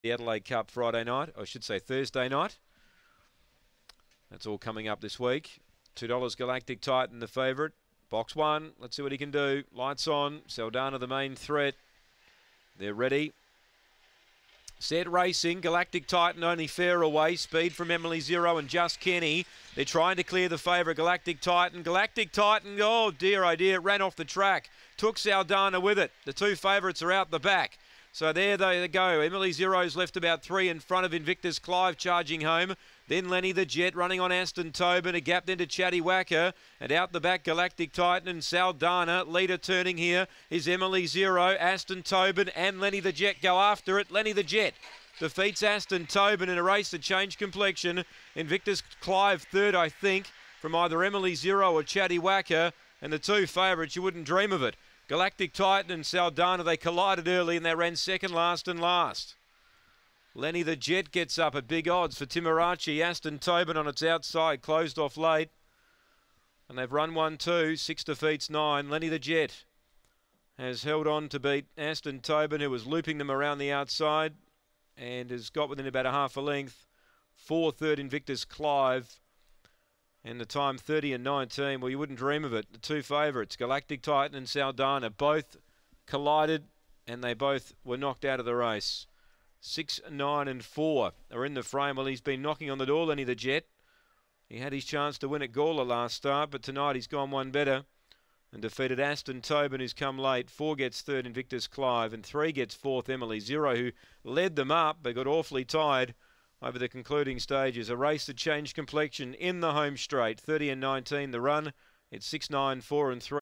the Adelaide Cup Friday night, I should say Thursday night. That's all coming up this week. $2 Galactic Titan, the favourite. Box 1, let's see what he can do. Lights on, Saldana the main threat. They're ready. Set racing, Galactic Titan only fair away. Speed from Emily Zero and Just Kenny. They're trying to clear the favourite, Galactic Titan. Galactic Titan, oh dear, ran off the track. Took Saldana with it. The two favourites are out the back. So there they go. Emily Zero's left about 3 in front of Invictus Clive charging home. Then Lenny the Jet running on Aston Tobin. A gap into Chatty Wacker. And out the back, Galactic Titan and Saldana. Leader turning here is Emily Zero. Aston Tobin and Lenny the Jet go after it. Lenny the Jet defeats Aston Tobin in a race to change complexion. Invictus Clive third, I think, from either Emily Zero or Chatty Wacker. And the two favourites, you wouldn't dream of it. Galactic Titan and Saldana, they collided early and they ran second, last and last. Lenny the Jet gets up at big odds for Timarachi. Aston Tobin on its outside, closed off late. And they've run 1-2, 6 defeats 9. Lenny the Jet has held on to beat Aston Tobin, who was looping them around the outside and has got within about a half a length. 4-3 Invictus Clive. And the time 30 and 19, well, you wouldn't dream of it. The two favourites, Galactic Titan and Saldana, both collided and they both were knocked out of the race. 6, 9 and 4 are in the frame. Well, he's been knocking on the door, Lenny the Jet. He had his chance to win at Gawler last start, but tonight he's gone one better and defeated Aston Tobin, who's come late. 4 gets third, Invictus Clive, and 3 gets fourth, Emily Zero, who led them up but got awfully tired over the concluding stages. A race to change complexion in the home straight. 30 and 19 the run. It's 6, 9, 4 and 3.